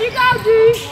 you go, G.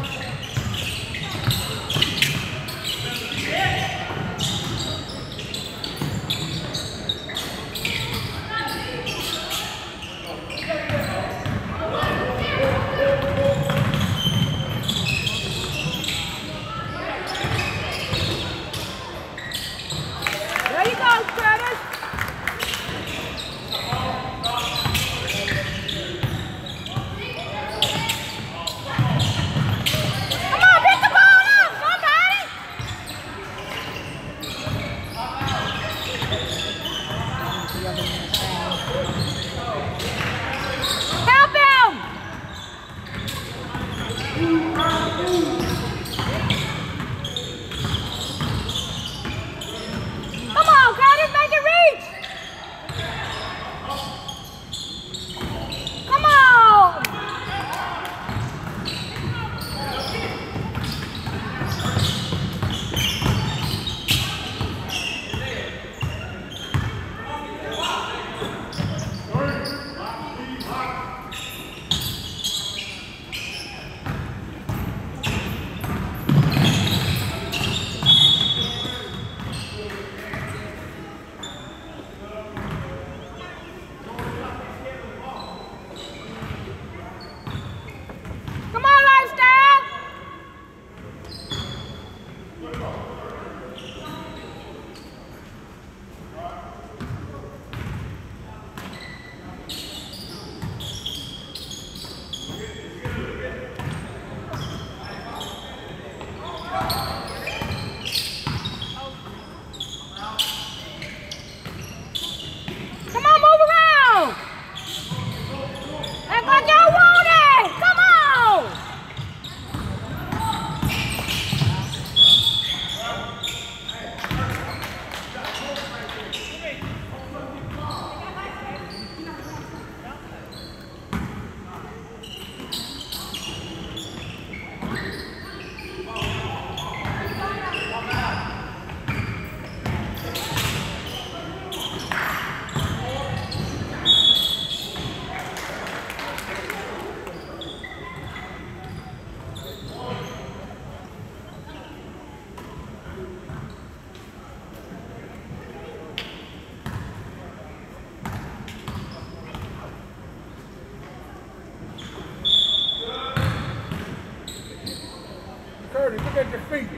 Curtis, look at your feet.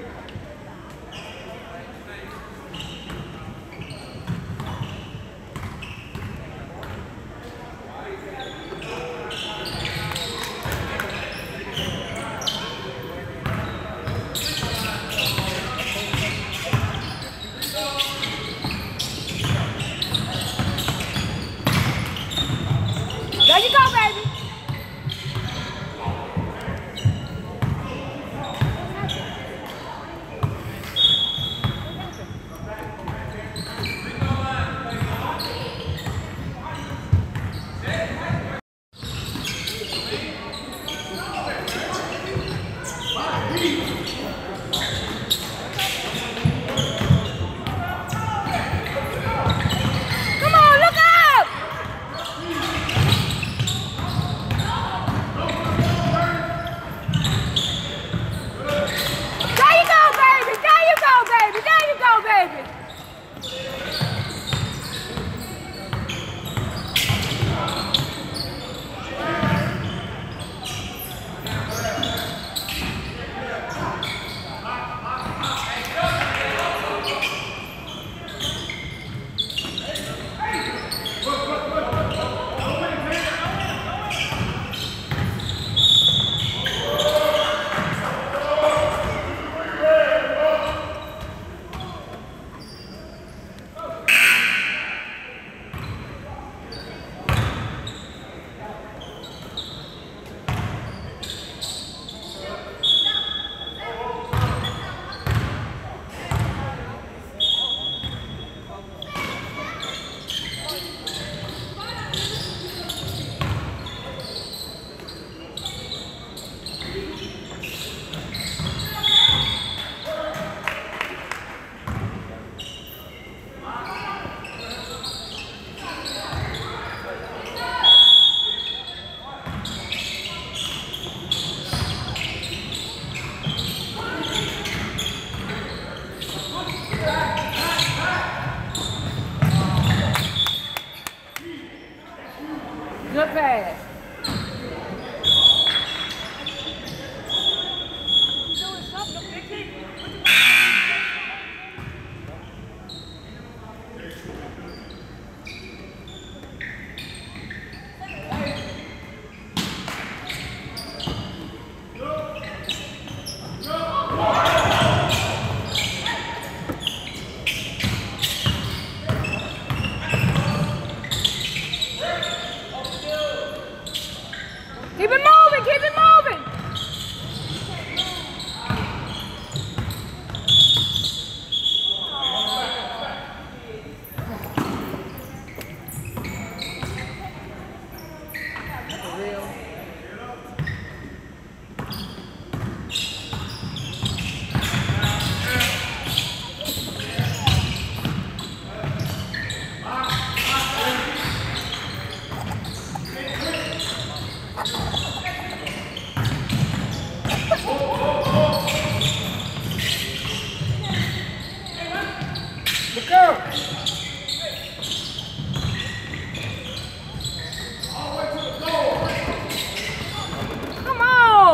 There you go, baby.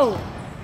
on!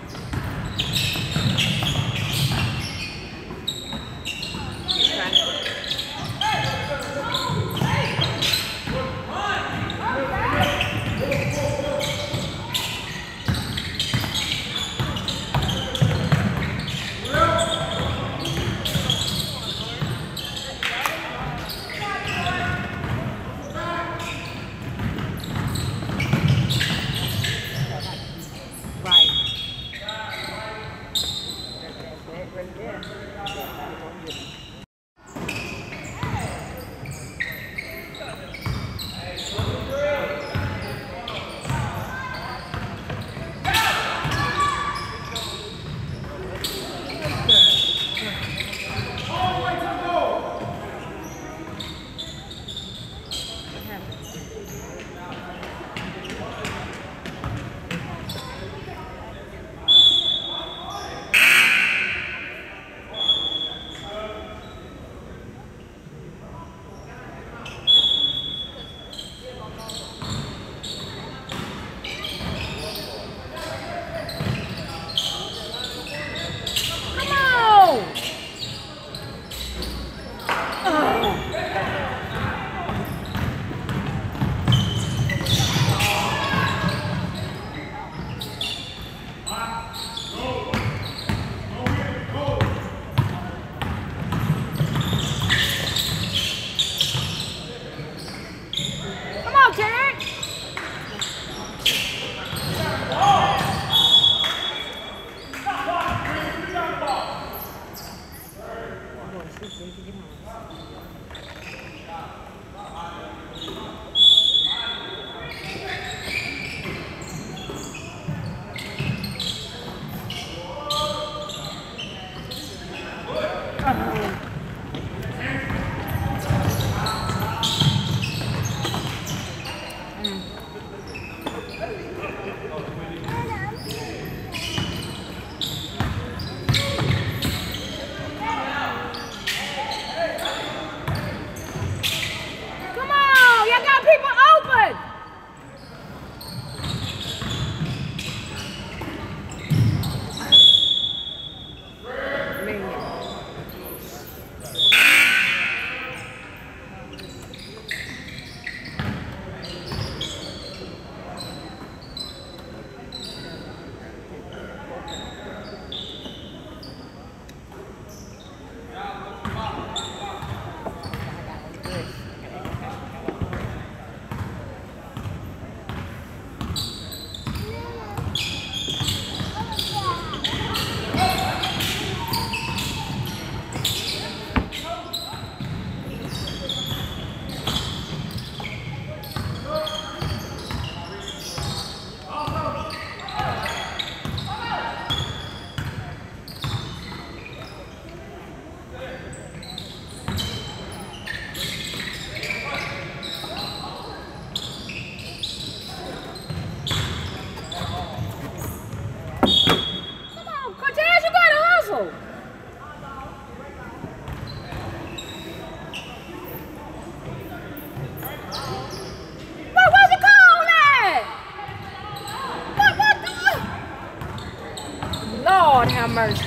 Lord have mercy.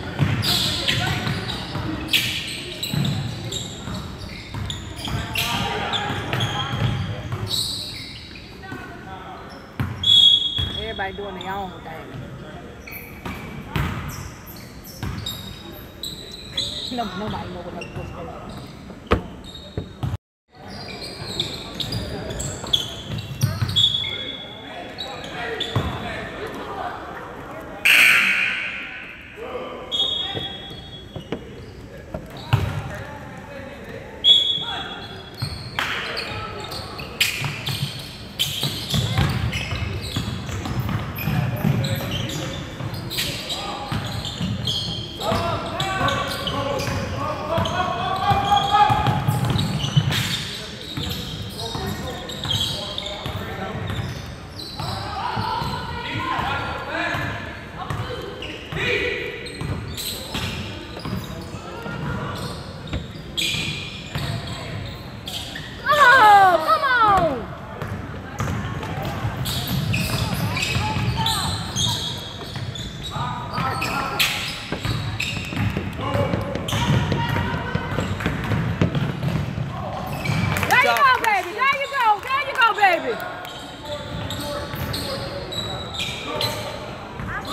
Everybody doing their own thing. Nobody know what's going on.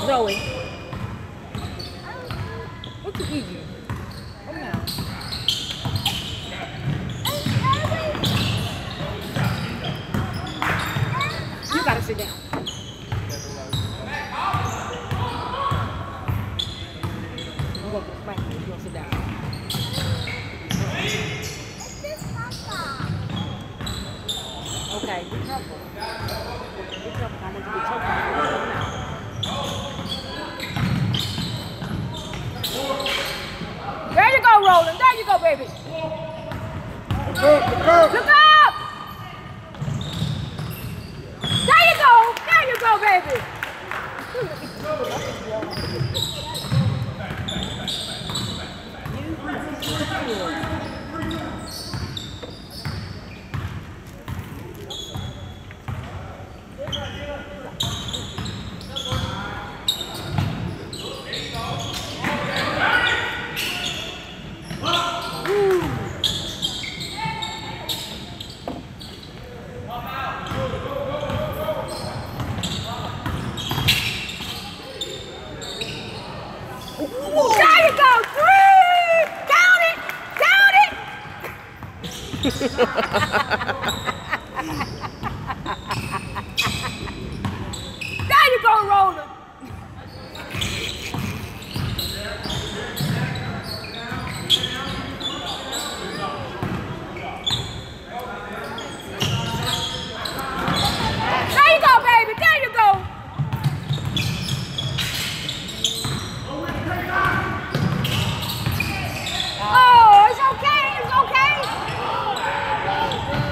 Zoe. What you eating? Come now. You gotta sit down. I'm going to spank you. You're gonna sit down. Okay, be careful. Be careful. I want you to be choked out. There you go, Roland. There you go, baby. Look up! There you go. There you go, baby. There you go, 3! Count it! Count it! There you go, Roland! There you go, baby! There you go! Oh, it's okay. It's okay.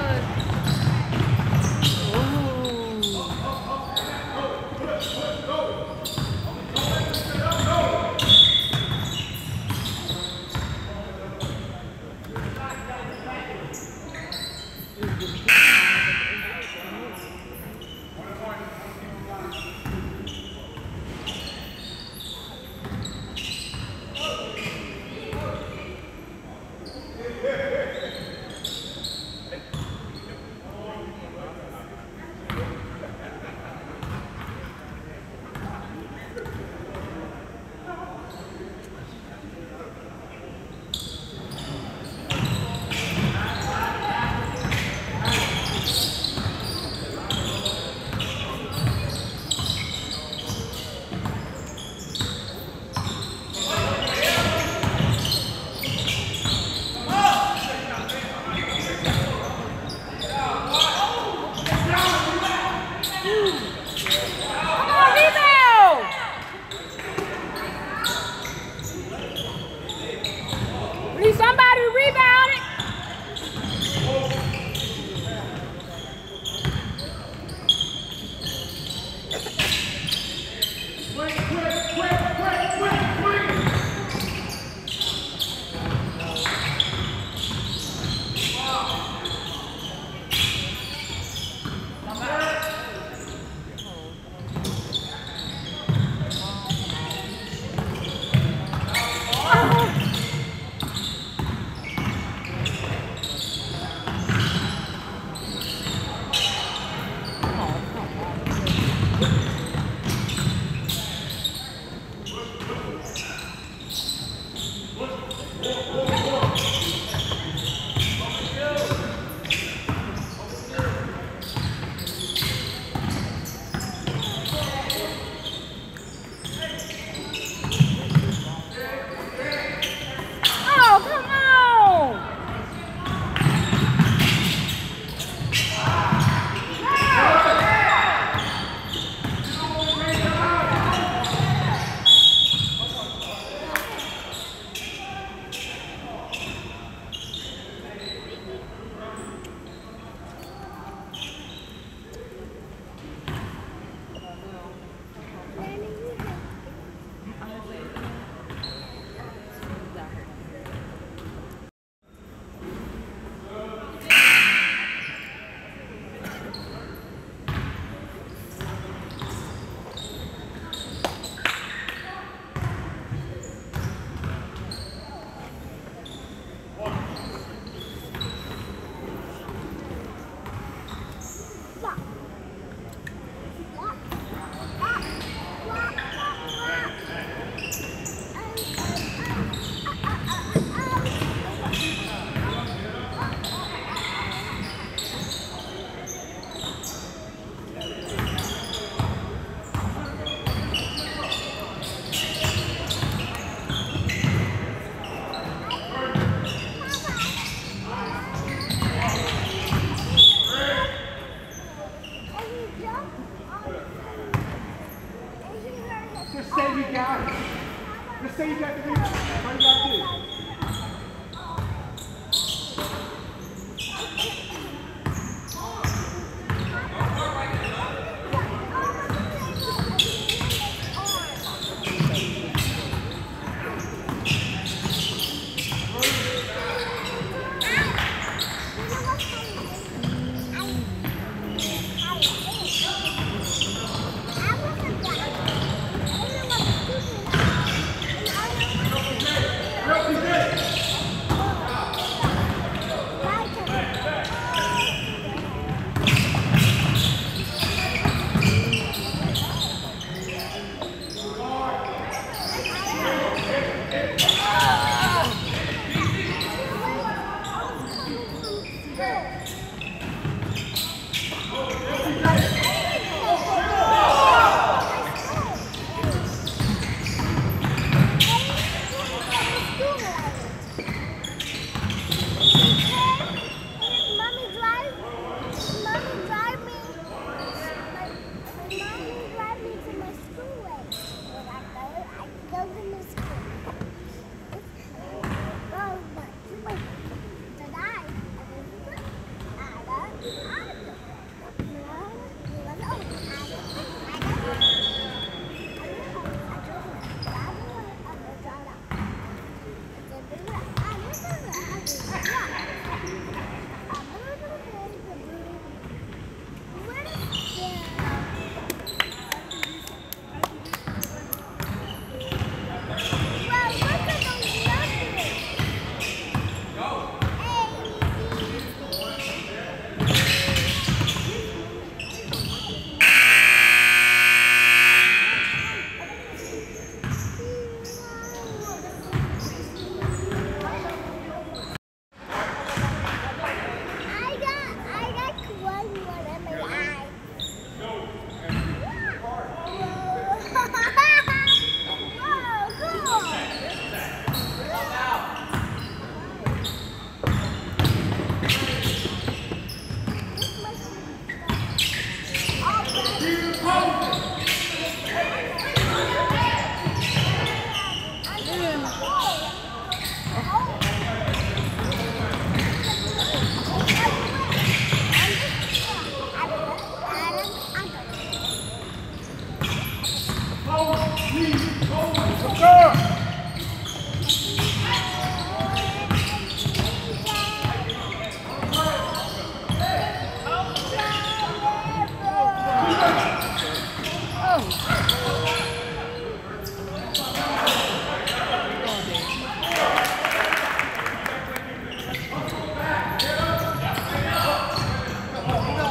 Just say you got it. Just say you got the lead. That's all you got to do.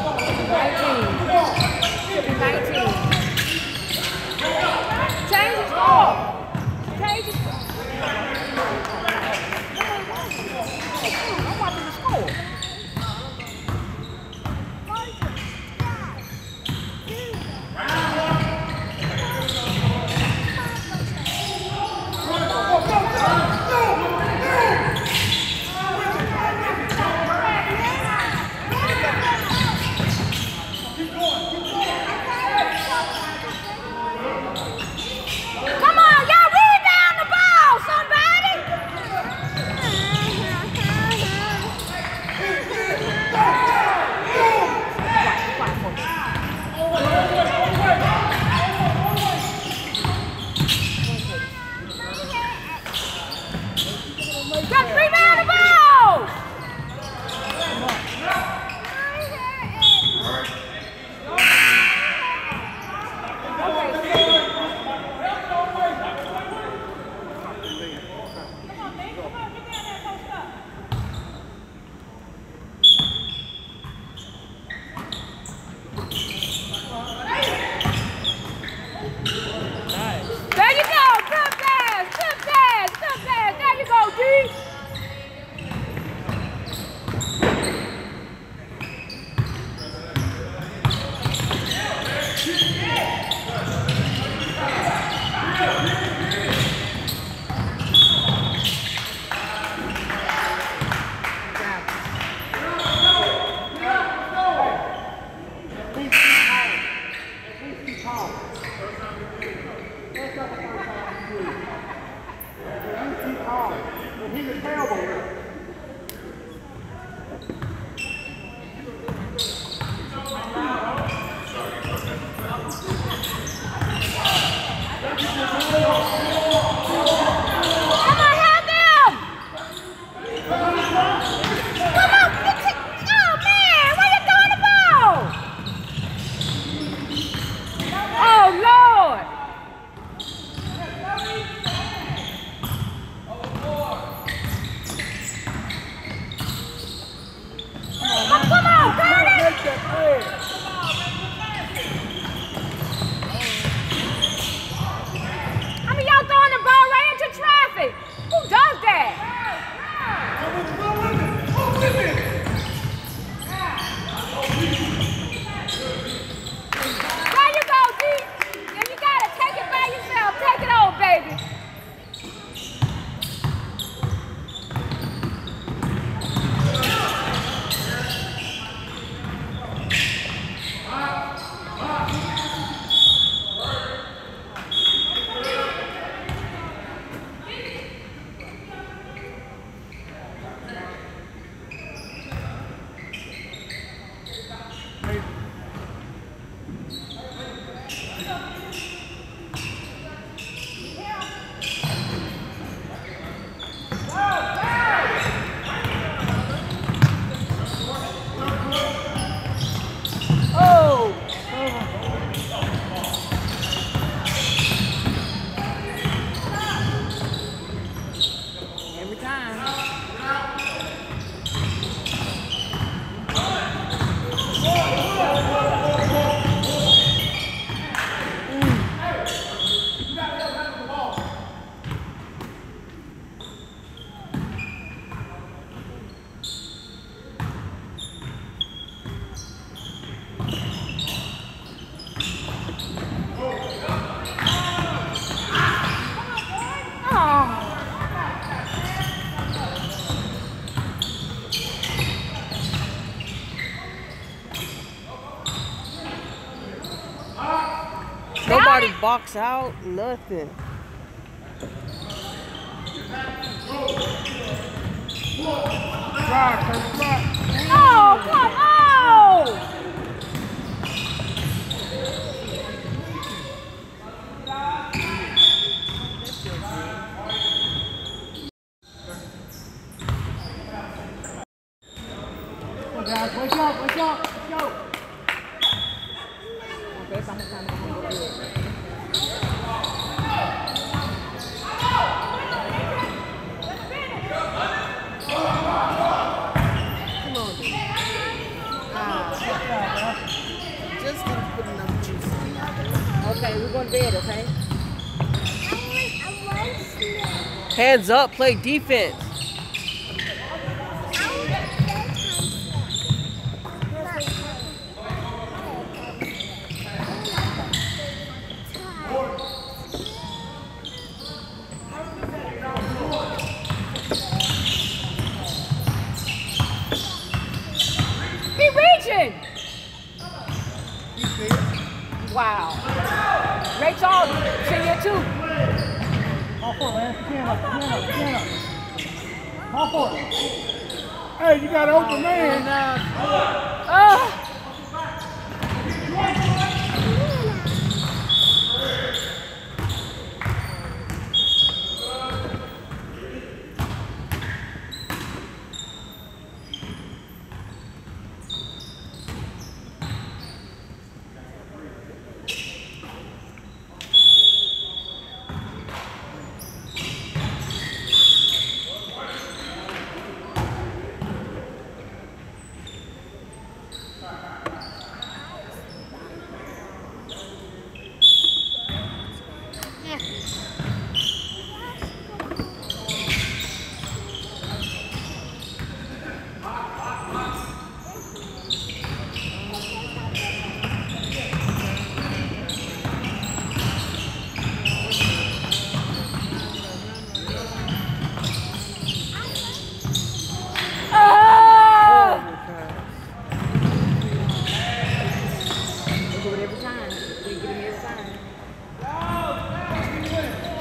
Change it. Come on, help him! Come on, oh man, why you throwing the ball? Oh Lord! Oh, come on, Curtis! I mean, y'all throwing the ball right into traffic. Who does that? There you go, D. And you gotta take it by yourself. Take it on, baby. Every time. Nobody box out, nothing. Oh, come on! Guys, wake up, wake up, let's go. Okay, so I'm gonna go do it. Come on, dude. Just didn't put enough juice. Okay, we're going to bed, okay? Hands up, play defense. He reaching! Wow. Ray Charles, senior too. Call for it, man. Stand up. Call for it. Hey, you got an open man. We do it every time. We get him every time.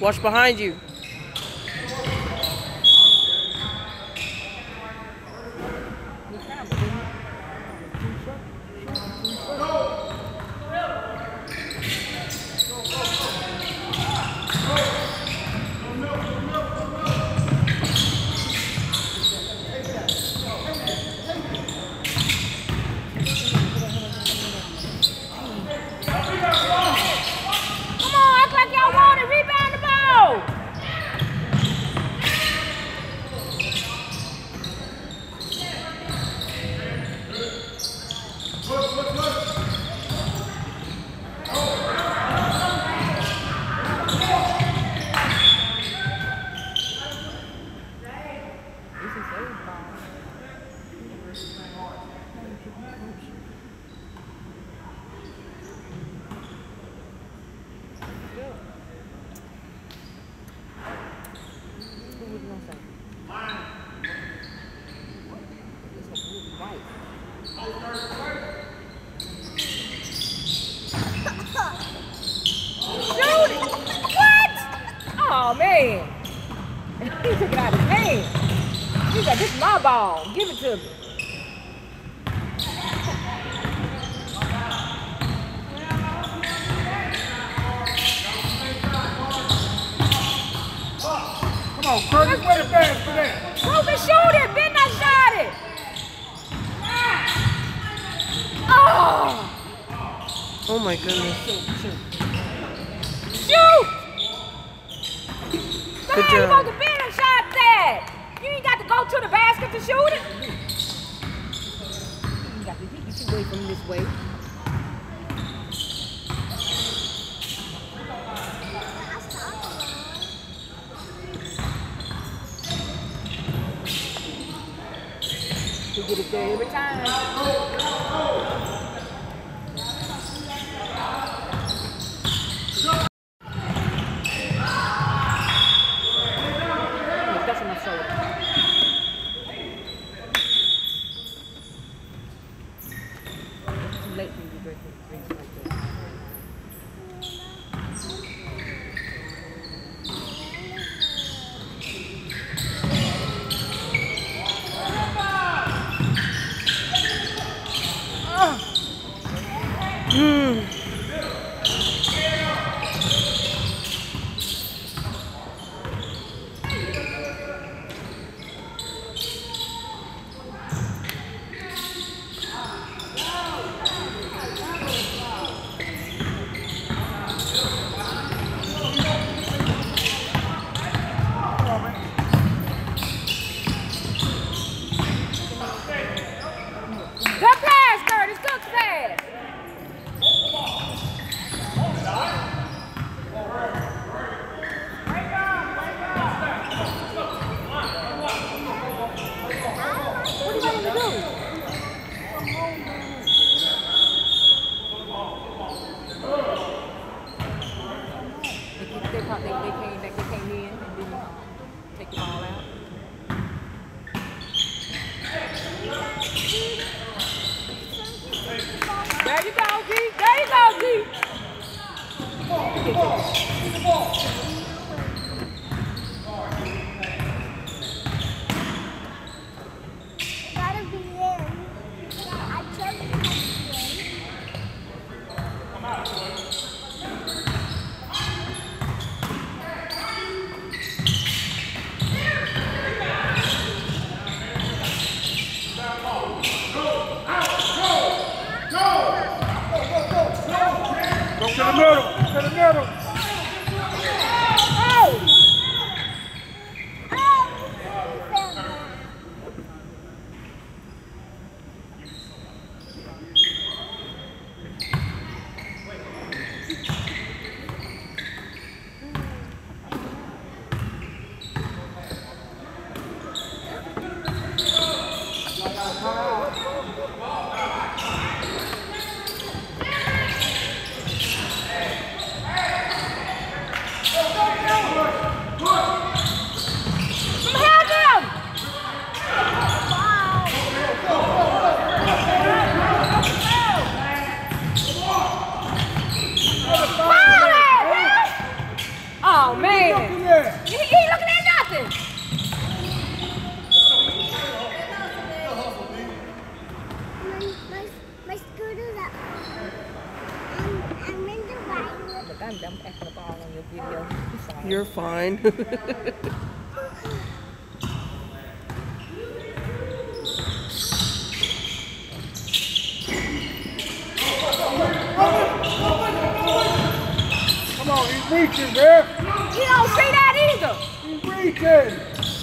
Watch behind you. Oh man, he took it out of his hand. He said, "This is my ball. Give it to me." Come on, Curtis, where the bag for that? Ruben, shoot it. Ben, I shot it. Oh! Oh my goodness. Shoot! Good You job. supposed to Ben and shot that. You ain't got to go to the basket to shoot it. You got to get you away from this way. You get it there every time. That's on my shoulder. It's too late for you to break drinks like that. Good pass, Curtis. Good pass. What do you want him to do? They came in and didn't take the ball out. There you go, G. There you go, G. Gotta be in. I chose to be in. Go to the middle. To the middle. I'm acting the ball on your video. I'm sorry. You're fine. Come on, he's reaching, man. You don't see that either. He's reaching.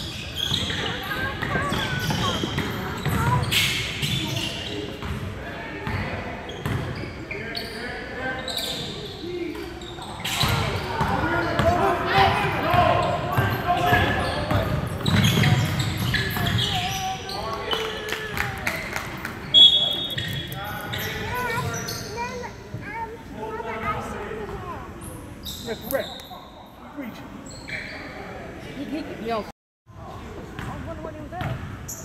That's correct. He's reaching. You don't. I wonder what he was at.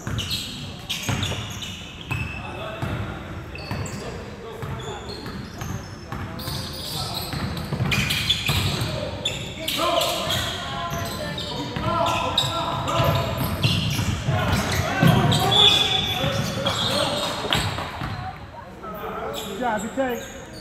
Good job, you take.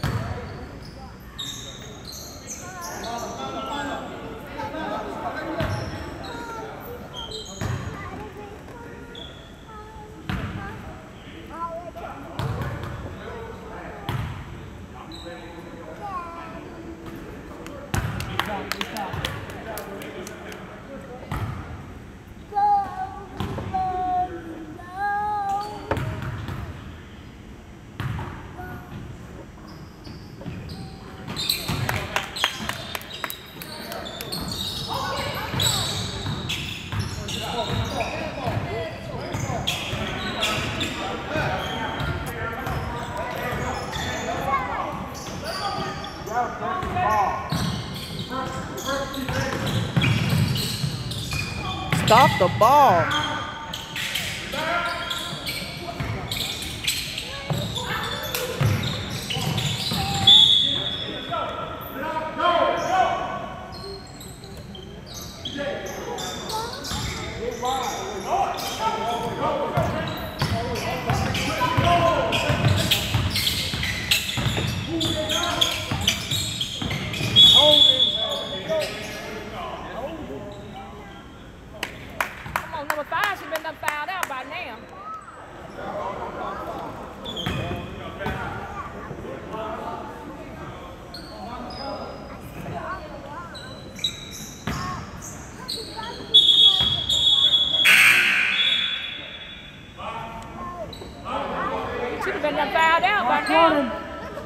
Stop the ball. Come on, number 5 should have been done fouled out by now. Should have been done fouled out by now.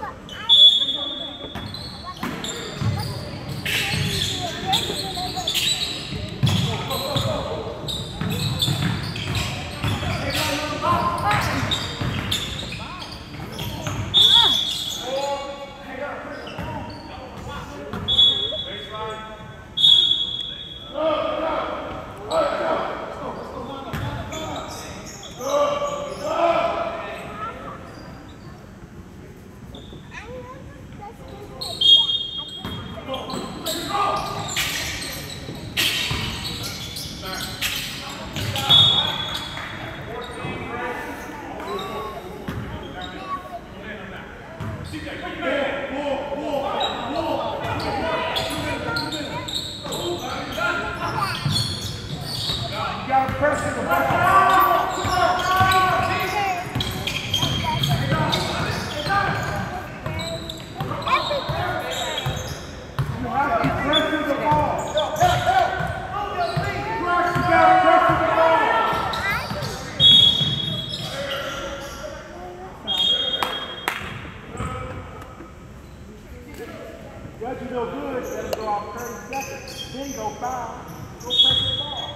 Judge, you no good, let him go off 30 seconds. Then go foul. Go press the ball.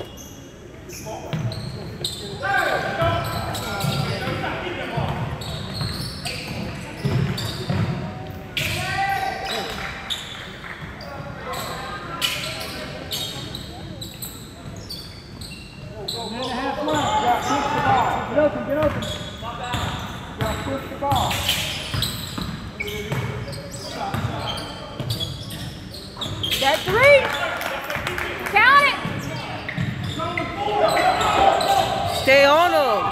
Minute and a half left. You got to push the ball. Get open, get open. You got to push the ball. That 3. Count it. Stay on him.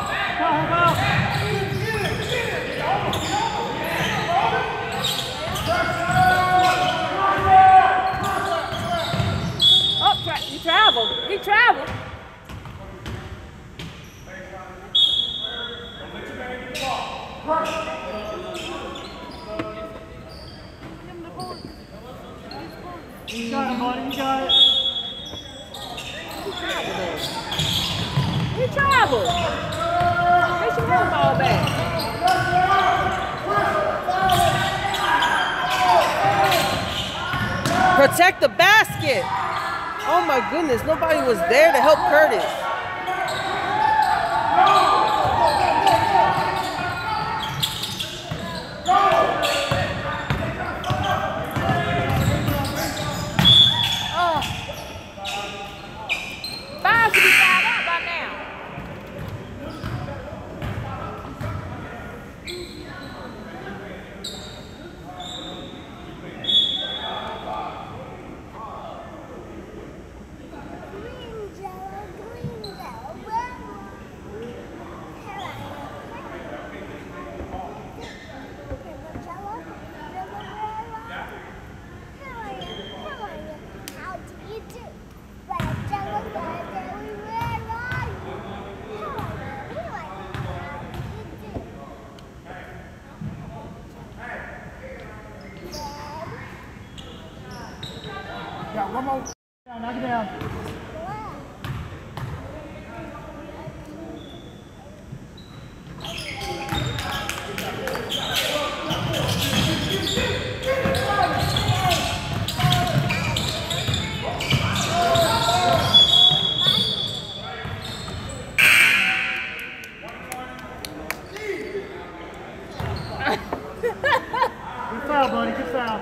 You got it, buddy. You got it. He traveled. They should have the ball back. Protect the basket. Oh my goodness, nobody was there to help Curtis. Five should be fired out by now. Got one more. Knock it down. Good foul, buddy. Good foul.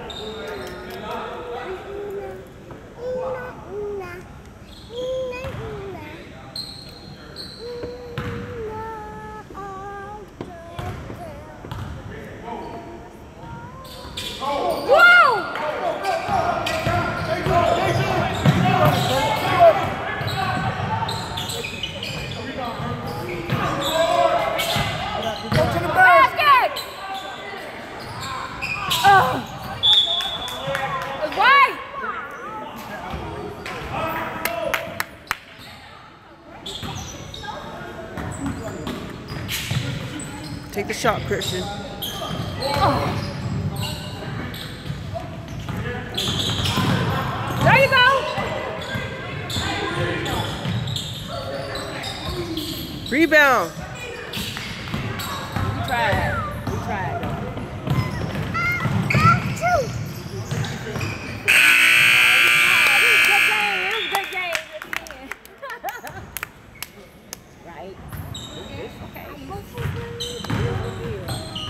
Take the shot, Christian. There you go. Rebound. We tried. We tried. Right. Okay.